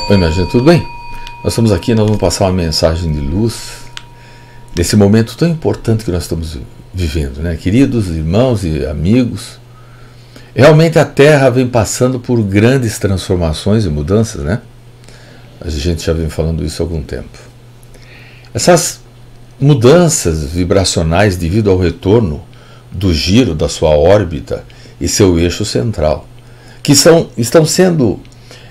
Oi, minha gente, tudo bem? Nós estamos aqui, nós vamos passar uma mensagem de luz nesse momento tão importante que nós estamos vivendo, né? Queridos irmãos e amigos, realmente a Terra vem passando por grandes transformações e mudanças, né? A gente já vem falando isso há algum tempo. Essas mudanças vibracionais devido ao retorno do giro da sua órbita e seu eixo central, que estão sendo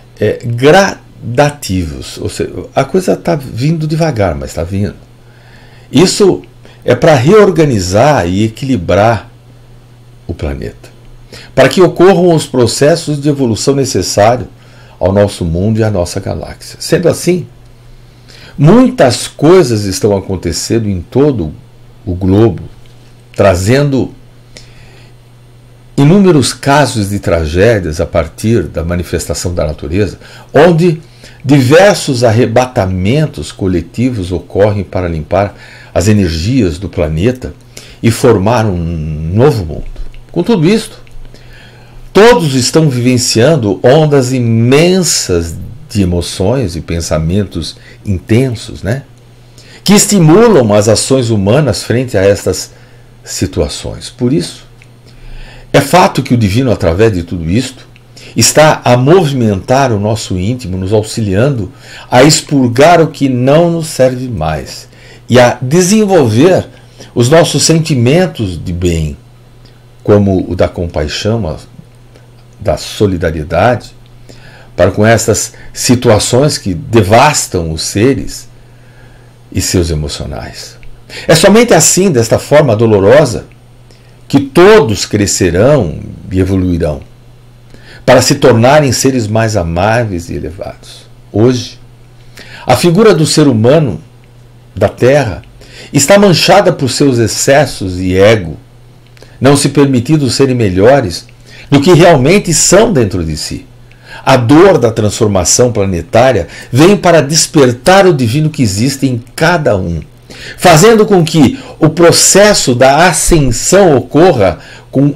gradativos, ou seja, a coisa está vindo devagar, mas está vindo. Isso é para reorganizar e equilibrar o planeta, para que ocorram os processos de evolução necessários ao nosso mundo e à nossa galáxia. Sendo assim, muitas coisas estão acontecendo em todo o globo, trazendo inúmeros casos de tragédias a partir da manifestação da natureza, onde diversos arrebatamentos coletivos ocorrem para limpar as energias do planeta e formar um novo mundo. Com tudo isto, todos estão vivenciando ondas imensas de emoções e pensamentos intensos, né? Que estimulam as ações humanas frente a estas situações. Por isso, é fato que o divino, através de tudo isto, está a movimentar o nosso íntimo, nos auxiliando a expurgar o que não nos serve mais e a desenvolver os nossos sentimentos de bem, como o da compaixão, da solidariedade, para com essas situações que devastam os seres e seus emocionais. É somente assim, desta forma dolorosa, que todos crescerão e evoluirão, para se tornarem seres mais amáveis e elevados. Hoje, a figura do ser humano da Terra está manchada por seus excessos e ego, não se permitindo serem melhores do que realmente são dentro de si. A dor da transformação planetária vem para despertar o divino que existe em cada um, fazendo com que o processo da ascensão ocorra com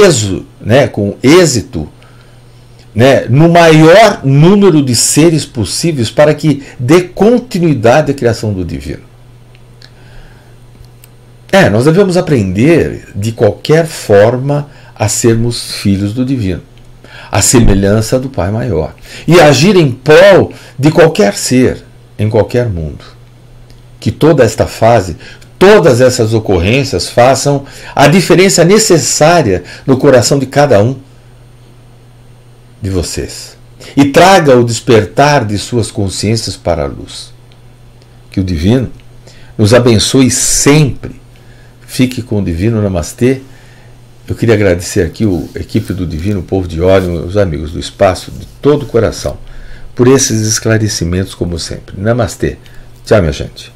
êxito, no maior número de seres possíveis, para que dê continuidade à criação do divino. Nós devemos aprender de qualquer forma a sermos filhos do divino, a semelhança do Pai Maior, e agir em prol de qualquer ser, em qualquer mundo. Que toda esta fase, todas essas ocorrências façam a diferença necessária no coração de cada um de vocês e traga o despertar de suas consciências para a luz. Que o divino nos abençoe sempre. Fique com o divino. Namastê. Eu queria agradecer aqui a equipe do Divino, o povo de Órion, os amigos do espaço, de todo o coração, por esses esclarecimentos, como sempre. Namastê. Tchau, minha gente.